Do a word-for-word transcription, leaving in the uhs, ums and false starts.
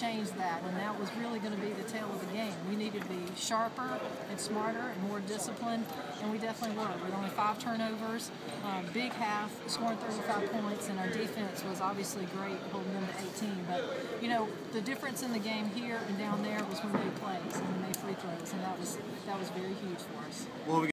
change that, and that was really going to be the tale of the game. We needed to be sharper and smarter and more disciplined, and we definitely were. With only five turnovers, um, big half, scoring thirty-five points, and our defense was obviously great, holding them to eighteen. But, you know, the difference in the game here and down there was we made plays and we made free throws, and that was that was very huge for us. Well, we